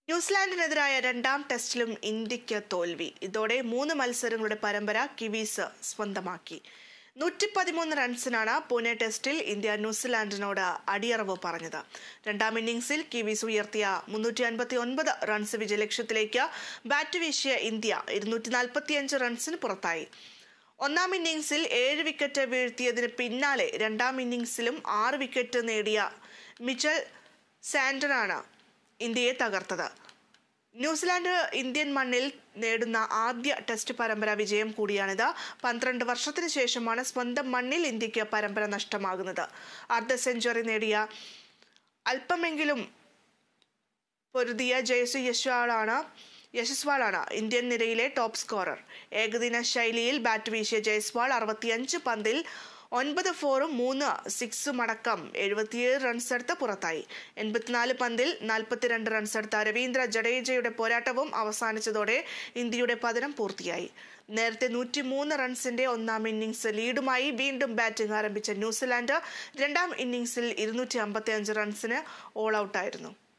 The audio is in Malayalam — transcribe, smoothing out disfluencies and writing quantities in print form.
ന്യൂസിലാൻഡിനെതിരായ രണ്ടാം ടെസ്റ്റിലും ഇന്ത്യക്ക് തോൽവി. ഇതോടെ 3 മത്സരങ്ങളുടെ പരമ്പര കിവീസ് സ്വന്തമാക്കി. 113 റൺസിനാണ് പൂനെ ടെസ്റ്റിൽ ഇന്ത്യ ന്യൂസിലാൻഡിനോട് അടിയറവ് പറഞ്ഞത്. രണ്ടാം ഇന്നിംഗ്സിൽ കിവീസ് ഉയർത്തിയ 359 റൺസ് വിജയലക്ഷ്യത്തിലേക്ക് ബാറ്റ് വീശിയ ഇന്ത്യ 245 റൺസിന് പുറത്തായി. ഒന്നാം ഇന്നിംഗ്സിൽ 7 വിക്കറ്റ് വീഴ്ത്തിയതിന് പിന്നാലെ രണ്ടാം ഇന്നിംഗ്സിലും 6 വിക്കറ്റ് നേടിയ മിച്ചൽ സാന്റണറാണ് ഇന്ത്യയെ തകർത്തത്. ന്യൂസിലാൻഡ് ഇന്ത്യൻ മണ്ണിൽ നേടുന്ന ആദ്യ ടെസ്റ്റ് പരമ്പര വിജയം കൂടിയാണിത്. 12 വർഷത്തിന് ശേഷമാണ് സ്വന്തം മണ്ണിൽ ഇന്ത്യക്ക് പരമ്പര നഷ്ടമാകുന്നത്. അർദ്ധ സെഞ്ചുറി നേടിയ അല്പമെങ്കിലും പൊരുതിയ യശസ്വാളാണ് ഇന്ത്യൻ നിരയിലെ ടോപ്പ് സ്കോറർ. ഏകദിന ശൈലിയിൽ ബാറ്റ് വീശിയ ജയ്സ്വാൾ 65 പന്തിൽ 9 4-ഉം 3 6-ഉം അടക്കം 77 റൺസെടുത്ത് പുറത്തായി. 84 പന്തിൽ 42 റൺസെടുത്ത രവീന്ദ്ര ജഡേജയുടെ പോരാട്ടവും അവസാനിച്ചതോടെ ഇന്ത്യയുടെ പതനം പൂർത്തിയായി. നേരത്തെ 103 റൺസിന്റെ ഒന്നാം ഇന്നിംഗ്സ് ലീഡുമായി വീണ്ടും ബാറ്റിംഗ് ആരംഭിച്ച ന്യൂസിലാൻഡ് രണ്ടാം ഇന്നിംഗ്സിൽ 255 റൺസിന് ഓൾ ഔട്ടായിരുന്നു.